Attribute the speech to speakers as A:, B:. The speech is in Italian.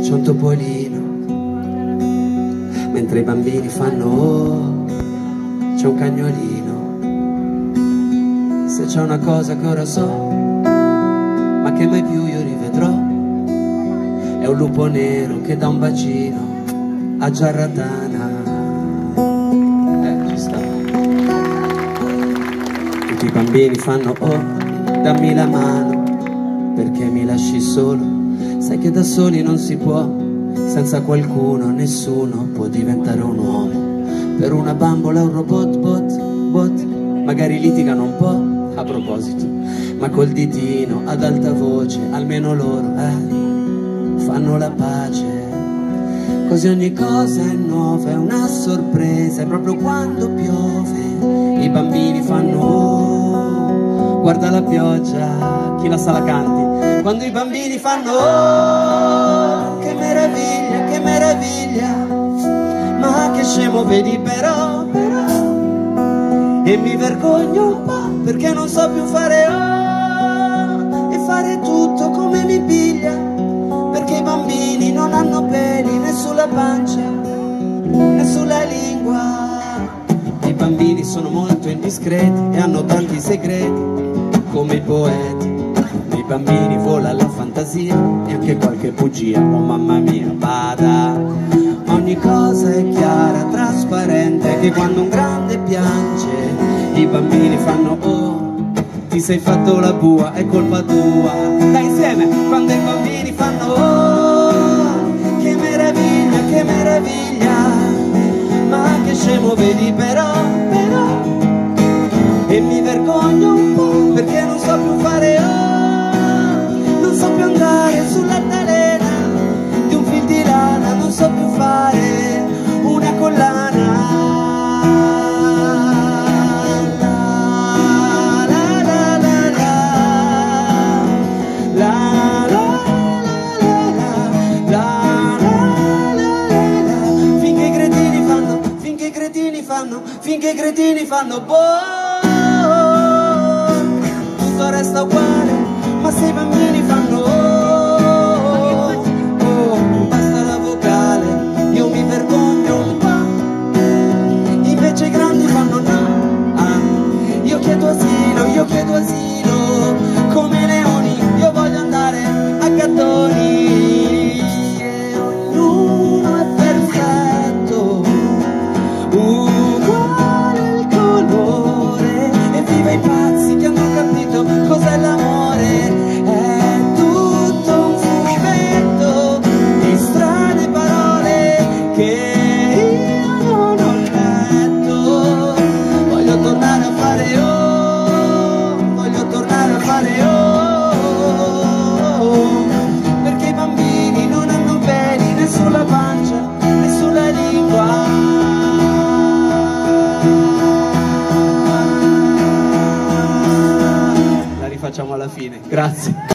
A: c'è un topolino, mentre i bambini fanno oh, c'è un cagnolino. Se c'è una cosa che ora so, ma che mai più io rivedrò, è un lupo nero che dà un bacino a Giarratana. Ci sta. Tutti i bambini fanno oh, dammi la mano, perché mi lasci solo. Sai che da soli non si può, senza qualcuno nessuno può diventare un uomo. Per una bambola un robot, bot, magari litigano un po', a proposito, ma col ditino ad alta voce, almeno loro fanno la pace. Così ogni cosa è nuova, è una sorpresa, è proprio quando piove i bambini fanno oh, guarda la pioggia, chi la sa la canti. Quando i bambini fanno oh, che meraviglia, ma che scemo vedi però, e mi vergogno un po' perché non so più fare oh, e fare tutto come mi piglia, perché i bambini non hanno peli né sulla pancia né sulla lingua. I bambini sono molto indiscreti e hanno tanti segreti come i poeti. Nei bambini vola la fantasia e anche qualche bugia, oh mamma mia, bada. Ogni cosa è chiara, trasparente, che quando un grande piange i bambini fanno oh, ti sei fatto la bua, è colpa tua. Dai insieme, quando i bambini fanno oh, che meraviglia, ma che scemo vedi però, e mi vergogno un po' perché non so più fare oh, non so più andare sull'altalena di un fil di lana, non so più fare una collana. Finché i cretini fanno boh, tutto resta uguale, ma se i bambini fanno oh, basta la vocale, io mi vergogno un po', invece i grandi fanno no, io chiedo asilo, come leoni, io voglio andare a gattoni, e ognuno è perfetto, i pazzi che hanno capito cos'è l'amore, è tutto un fumetto di strane parole che io non ho letto. Voglio tornare a fare perché i bambini non hanno peli né sulla pancia né sulla lingua. Facciamo alla fine, grazie.